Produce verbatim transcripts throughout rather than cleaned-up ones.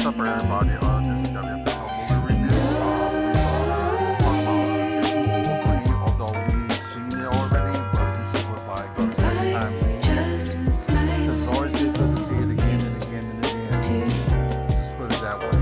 up for everybody? Uh, this is W F S L Movie Review. Uh, we uh, talk about Deadpool three, although we've seen it already, but this was like our second time seeing it. Because it's always good to see it again and again and again. Just put it that way.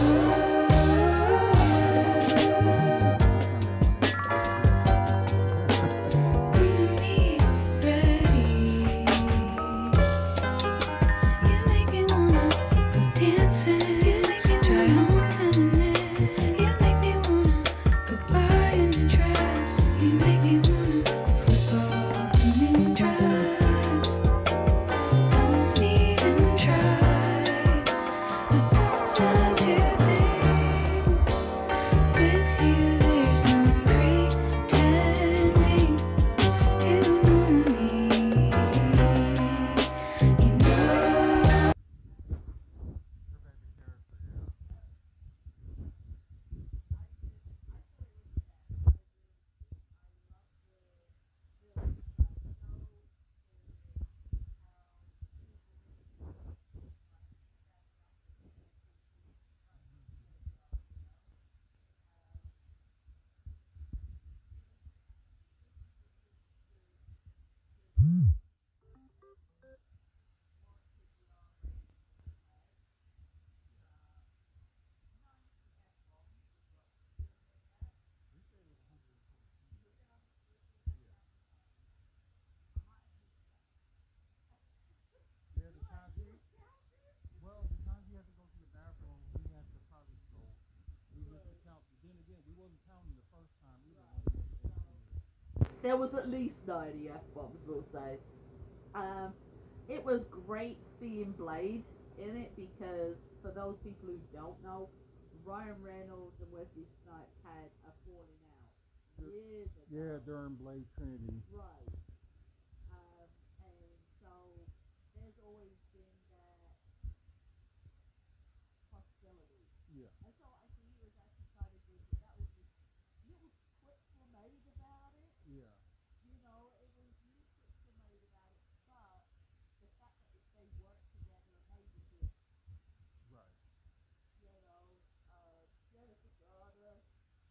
Yeah, the times he, well, the times he had to go to the bathroom, he had to probably go. We missed the count. Then again, we wasn't counting the first time either. There was at least ninety F bombs, we'll say. Um, it was great seeing Blade in it because, for those people who don't know, Ryan Reynolds and Wesley Snipes had a falling out years ago. Yeah, during Blade Trinity. Right. Um, and so there's always been that hostility. Yeah. And so I think it was actually kind of good that that was just little quips were made about it. Yeah. You know, it was little quips were made about it, but the fact that if they worked together and made it hit, Right. you know, uh, Jennifer Garner,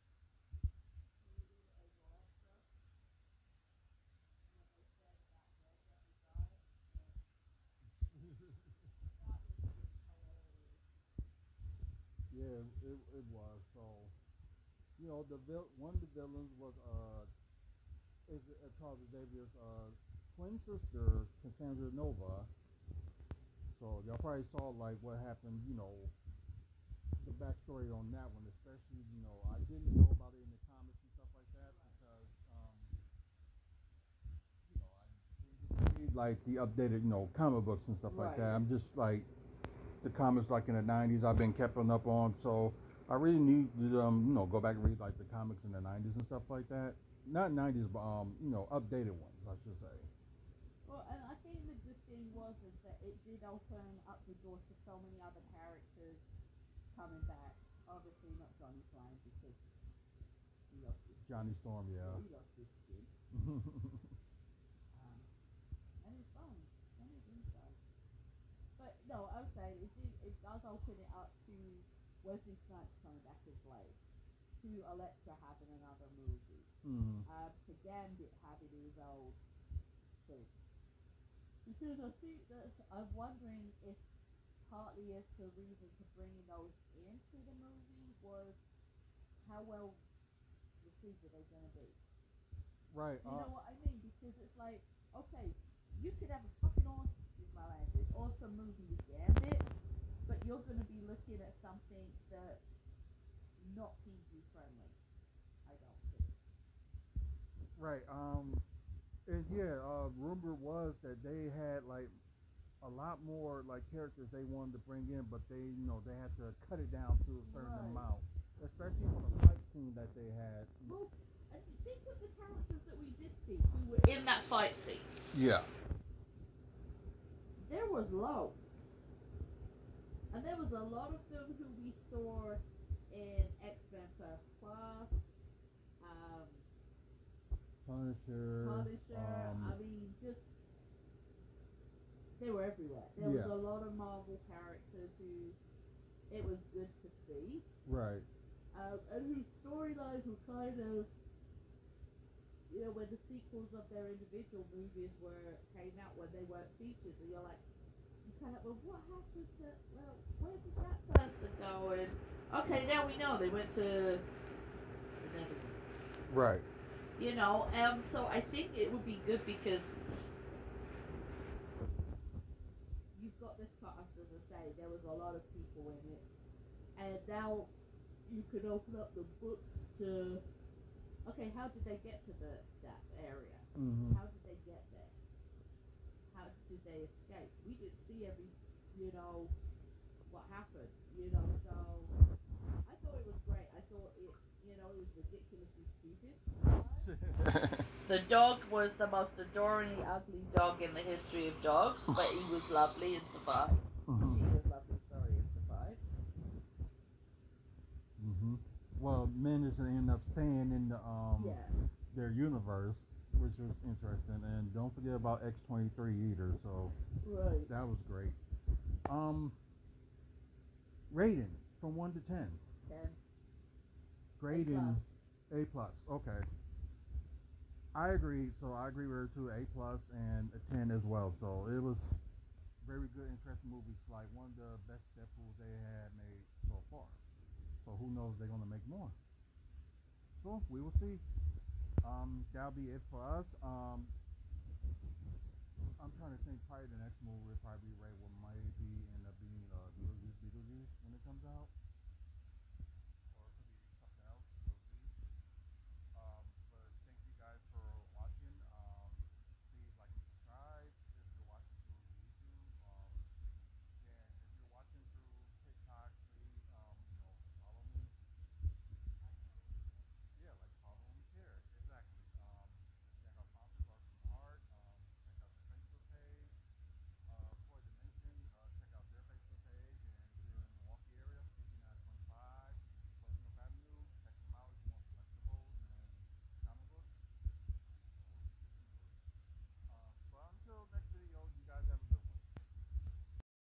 Judy and Alexa, when they said about Brenda who died, and that was just hilarious. Yeah, it, it was. So, you know, the vil- one of the villains was uh, is uh, Charles Xavier's uh twin sister, Cassandra Nova. So y'all probably saw like what happened. You know, the backstory on that one, especially. You know, I didn't know about it in the comics and stuff like that because, um, you know, I didn't read like the updated, you know, comic books and stuff like Right. that. I'm just like the comics like in the nineties I've been keeping up on, so I really need to um you know go back and read like the comics in the nineties and stuff like that. Not nineties, but um you know updated ones I should say. Well, and I think the good thing was is that it did open up the door to so many other characters coming back. Obviously not Johnny Flame because he lost his Johnny Storm, yeah. he lost his skin. Um, and his bones and his inside. But no, I would say it did, it does open it up to Wesley Snipes coming back as Blade, to Elektra having another movie, mm. uh, to Gambit having his old thing. Because I think that I'm wondering if partly as the reason to bringing those into the movie was how well received are they going to be. Right. You uh, know what I mean? Because it's like, okay, you could have a fucking awesome, excuse my language, awesome movie with Gambit, but you're going to be looking at something that's not P G friendly. I don't think. right. Um. And yeah. Uh. Rumor was that they had like a lot more like characters they wanted to bring in, but they you know they had to cut it down to a certain Right. amount, especially for the fight scene that they had. Well, and think of the characters that we did see who were in that fight scene. Yeah. There was loads. And there was a lot of them who we saw in X-Men First Class, um, Punisher. Punisher, Um, I mean, just, they were everywhere. There Yeah. was a lot of Marvel characters who it was good to see. Right. Um, and whose storylines were kind of, you know, when the sequels of their individual movies were came out when they weren't featured, and you're like, you kind of, well, what happened to, well, where did that person go? And okay, now we know they went to the Netherlands. Right. You know, um, so I think it would be good because you've got this cast, as I say, there was a lot of people in it, and now you can open up the books to, okay, how did they get to the that area? Mm-hmm. How did they get there? How did they escape? We didn't see every, you know, what happened, you know, so I thought it was great. I thought it, you know, it was ridiculously stupid. The dog was the most adoringly ugly dog in the history of dogs, but he was lovely and survived. Mm-hmm. He was lovely, sorry, and survived. Mm-hmm. Well, managed to end up staying in the um Yeah. their universe, which was interesting. And don't forget about X twenty-three either. So Right. that was great. Um, rating from one to ten. Ten. Grading A plus. Okay. I agree. So I agree with her too. A plus and a ten as well. So it was very good, interesting movies. Like one of the best Deadpools they had made so far. So who knows? They're gonna make more. So we will see. Um, that'll be it for us. Um, I'm trying to think. Probably the next movie will probably be right. What might be